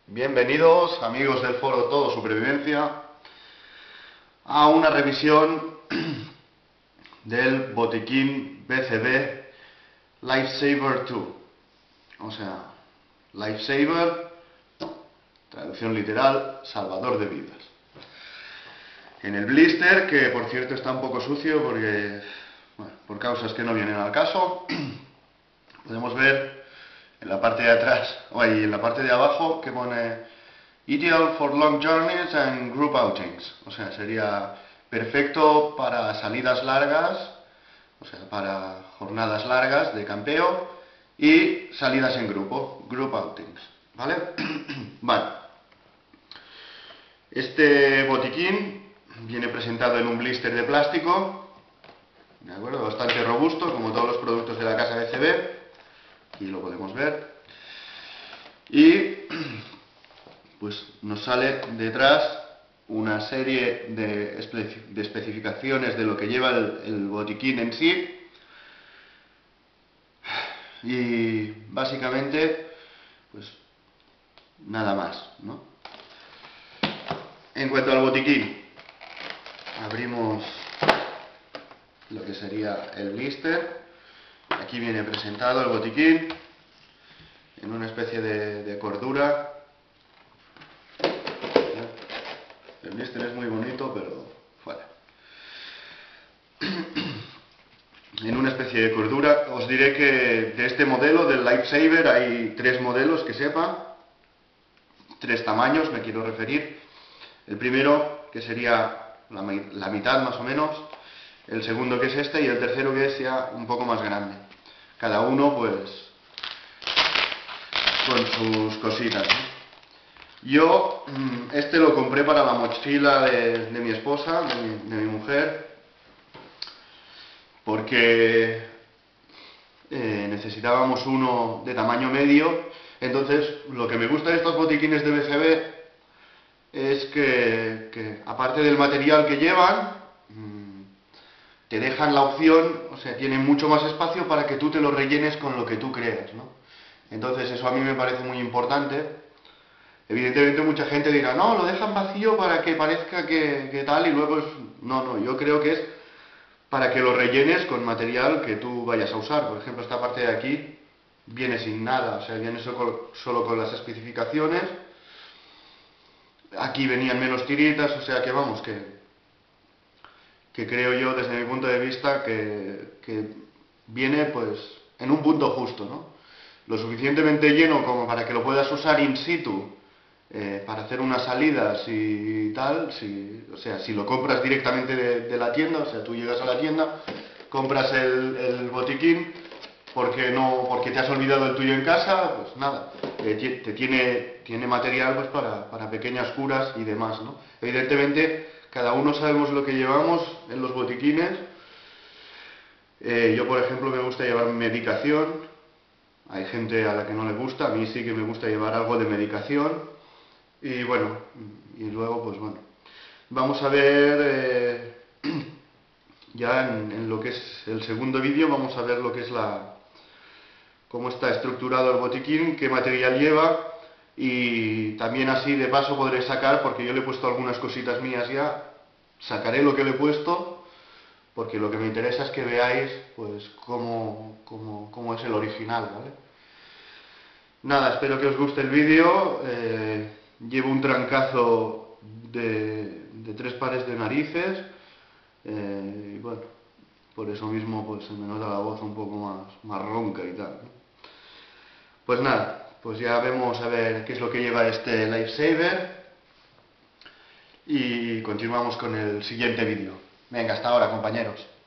Bienvenidos, amigos del foro Todo Supervivencia, a una revisión del botiquín BCB Lifesaver 2. O sea, Lifesaver, traducción literal, salvador de vidas. En el blister, que por cierto está un poco sucio porque, bueno, por causas que no vienen al caso, podemos ver en la parte de atrás, y en la parte de abajo, que pone Ideal for long journeys and group outings. O sea, sería perfecto para salidas largas, o sea, para jornadas largas de campeo y salidas en grupo, group outings, ¿vale? Vale. Este botiquín viene presentado en un blister de plástico, ¿de acuerdo? Bastante robusto, como todos los productos de la casa BCB. Aquí lo podemos ver. Y pues nos sale detrás una serie de especificaciones de lo que lleva el botiquín en sí. Y básicamente, pues nada más, ¿no? En cuanto al botiquín, abrimos lo que sería el blister. Aquí viene presentado el botiquín en una especie de cordura. El blister es muy bonito, pero fuera. En una especie de cordura. Os diré que de este modelo, del Lifesaver, hay tres modelos que sepa. Tres tamaños, me quiero referir. El primero, que sería la mitad más o menos. El segundo, que es este. Y el tercero, que es ya un poco más grande. Cada uno, pues, con sus cositas, ¿no? Yo este lo compré para la mochila de mi esposa, de mi mujer, porque necesitábamos uno de tamaño medio. Entonces, lo que me gusta de estos botiquines de BCB es que aparte del material que llevan, te dejan la opción, o sea, tienen mucho más espacio para que tú te lo rellenes con lo que tú creas, ¿no? Entonces, eso a mí me parece muy importante. Evidentemente mucha gente dirá, no, lo dejan vacío para que parezca que tal, y luego es... No, yo creo que es para que lo rellenes con material que tú vayas a usar. Por ejemplo, esta parte de aquí viene sin nada, o sea, viene solo con las especificaciones. Aquí venían menos tiritas, o sea que vamos, que creo yo desde mi punto de vista que viene pues en un punto justo, ¿no? Lo suficientemente lleno como para que lo puedas usar in situ. Para hacer unas salidas y tal, o sea, si lo compras directamente de la tienda, o sea, tú llegas a la tienda, compras el botiquín, porque te has olvidado el tuyo en casa, pues nada, tiene material pues para pequeñas curas y demás, ¿no? Evidentemente, cada uno sabemos lo que llevamos en los botiquines. Yo, por ejemplo, me gusta llevar medicación. Hay gente a la que no le gusta, a mí sí que me gusta llevar algo de medicación. Y bueno, y luego pues bueno, vamos a ver ya en lo que es el segundo vídeo, vamos a ver lo que es cómo está estructurado el botiquín, qué material lleva, y también así de paso podré sacar, porque yo le he puesto algunas cositas mías ya, sacaré lo que le he puesto, porque lo que me interesa es que veáis pues cómo es el original, ¿vale? Nada, espero que os guste el vídeo. Llevo un trancazo de 3 pares de narices, y bueno, por eso mismo pues se me nota la voz un poco más ronca y tal, ¿no? Pues nada, pues ya vemos a ver qué es lo que lleva este Lifesaver y continuamos con el siguiente vídeo. Venga, hasta ahora, compañeros.